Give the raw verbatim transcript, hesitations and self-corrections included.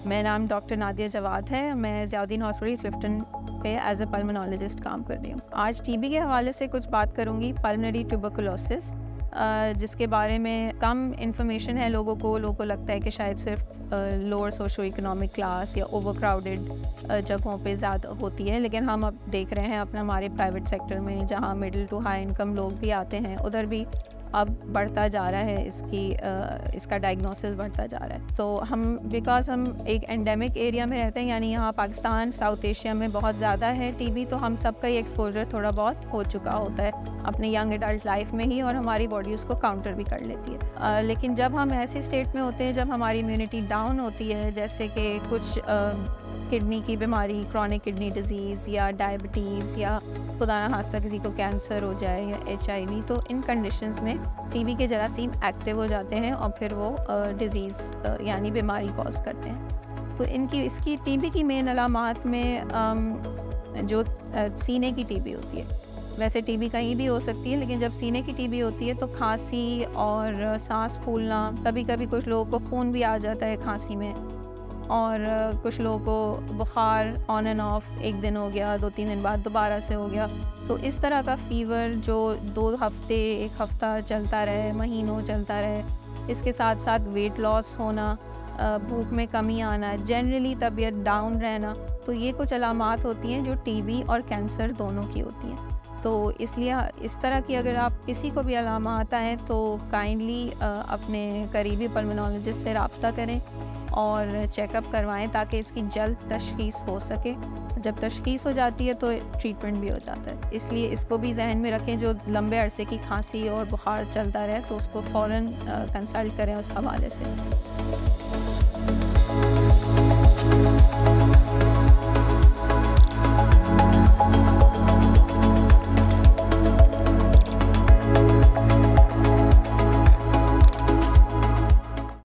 मेरा नाम डॉक्टर नादिया जवाद है। मैं ज़ियाउद्दीन हॉस्पिटल क्लिफ्टन पे एज ए पल्मोनोलॉजिस्ट काम कर रही हूँ। आज टीबी के हवाले से कुछ बात करूँगी, पल्मोनरी ट्यूबरकुलोसिस, जिसके बारे में कम इन्फॉर्मेशन है लोगों को। लोगों को लगता है कि शायद सिर्फ लोअर सोशो इकोनॉमिक क्लास या ओवर क्राउडेड जगहों पे ज़्यादा होती है, लेकिन हम अब देख रहे हैं अपना हमारे प्राइवेट सेक्टर में जहाँ मिडिल टू हाई इनकम लोग भी आते हैं, उधर भी अब बढ़ता जा रहा है, इसकी आ, इसका डायग्नोसिस बढ़ता जा रहा है। तो हम बिकॉज हम एक एंडेमिक एरिया में रहते हैं, यानी यहाँ पाकिस्तान साउथ एशिया में बहुत ज़्यादा है टीबी, तो हम सबका ही एक्सपोजर थोड़ा बहुत हो चुका होता है अपने यंग एडल्ट लाइफ में ही, और हमारी बॉडी उसको काउंटर भी कर लेती है। आ, लेकिन जब हम ऐसी स्टेट में होते हैं जब हमारी इम्यूनिटी डाउन होती है, जैसे कि कुछ आ, किडनी की बीमारी, क्रॉनिक किडनी डिजीज़ या डायबिटीज़, या खुदा ना खास्ता किसी को कैंसर हो जाए या एच आई वी, तो इन कंडीशंस में टीबी के जरासीम एक्टिव हो जाते हैं और फिर वो डिज़ीज़ यानी बीमारी कॉज करते हैं। तो इनकी इसकी टीबी की मेन अलामात में um, जो uh, सीने की टीबी होती है। वैसे टीबी कहीं भी हो सकती है, लेकिन जब सीने की टीबी होती है तो खांसी और सांस फूलना, कभी कभी कुछ लोगों को खून भी आ जाता है खांसी में, और कुछ लोगों को बुखार ऑन एंड ऑफ, एक दिन हो गया, दो तीन दिन बाद दोबारा से हो गया। तो इस तरह का फ़ीवर जो दो हफ्ते एक हफ्ता चलता रहे, महीनों चलता रहे, इसके साथ साथ वेट लॉस होना, भूख में कमी आना, जनरली तबीयत डाउन रहना, तो ये कुछ अलामात होती हैं जो टीबी और कैंसर दोनों की होती हैं। तो इसलिए इस तरह की अगर आप किसी को भी अलामात आएँ तो काइंडली अपने करीबी पल्मोनोलॉजिस्ट से रब्ता करें और चेकअप करवाएं ताकि इसकी जल्द तशख़ीस हो सके। जब तशख़ीस हो जाती है तो ट्रीटमेंट भी हो जाता है। इसलिए इसको भी जहन में रखें, जो लंबे अरसे की खांसी और बुखार चलता रहे तो उसको फ़ौरन कंसल्ट करें उस हवाले से।